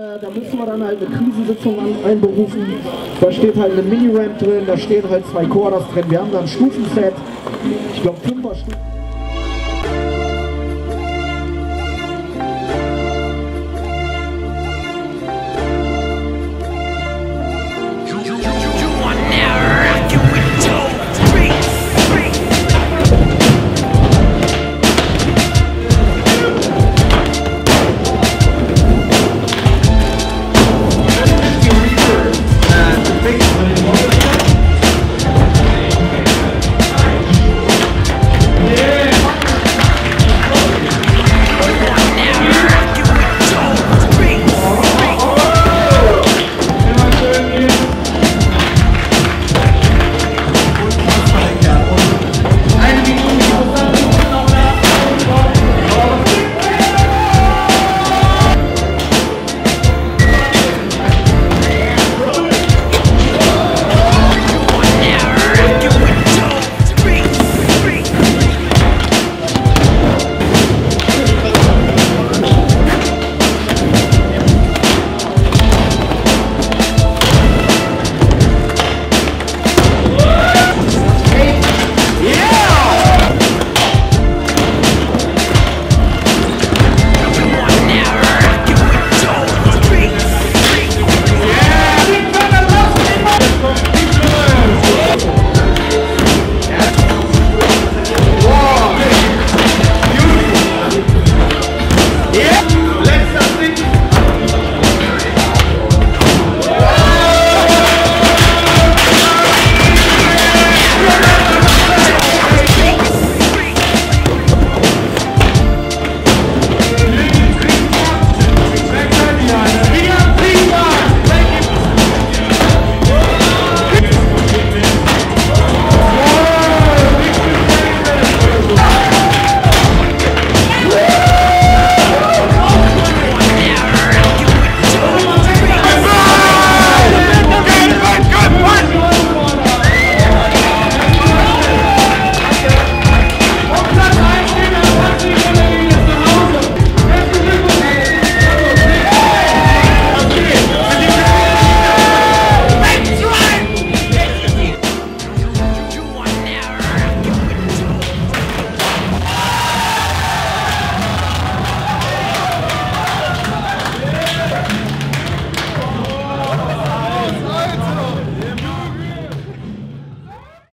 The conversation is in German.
da müssen wir dann halt eine Krisensitzung einberufen. Da steht halt eine Miniramp drin, da stehen halt 2 Quarters drin. Wir haben dann ein Stufenset, ich glaube 5er Stufen.